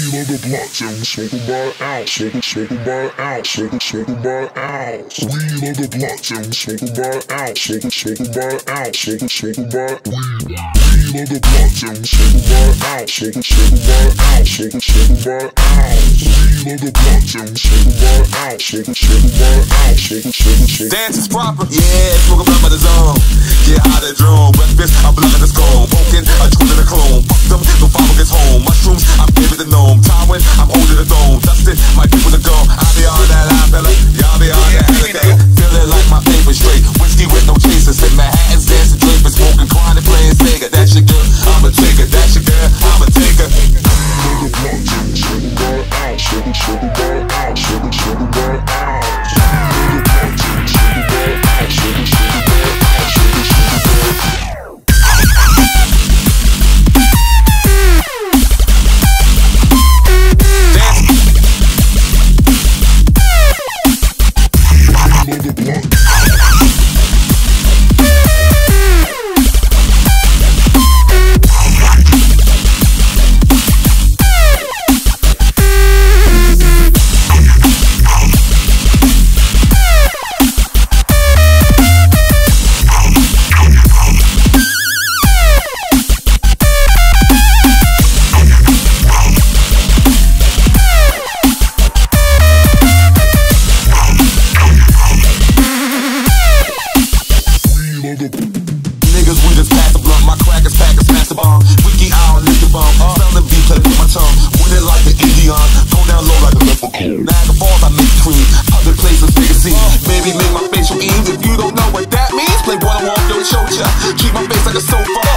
of the blunts and we smoking by the ounce, smoking by the ounce, smoking by the ounce. Weed of the blunts and we smoking by the ounce, smoking by the ounce, smoking by the weed. Weed of the blunts and we smoking by the ounce, smoking by the ounce, smoking by the ounce. Weed of the blunts and we smoking by the ounce, smoking by the ounce, smoking. Dance is proper, yeah, smoking by the zone. Get out of the drone, breakfast, I'm blocking the skull. Poking, a twin in a clone. Fuck them, no father gets home. Mushrooms, I'm giving the gnome. Tywin, I'm holding the dome. Dustin, my people to go. I'll be on that line, fella. Y'all be on that holiday. Feeling like my paper straight. Whiskey with no chasers. In Manhattan's dancing, draping, smoking, chronic, playing Sega. That's your girl, I'ma take her. That's your girl, I'ma take her. Niggas, we just pass the blunt. My crackers pack a smash the bomb. Freaky out, lick the bomb. Selling beef, play with my tongue. With it like the Indian. Go down low like a leprechaun. Niagara Falls, I make cream. Other places, bigger scene. Baby, make my facial ease. If you don't know what that means, play one on one, don't show ya. Treat my face like a sofa.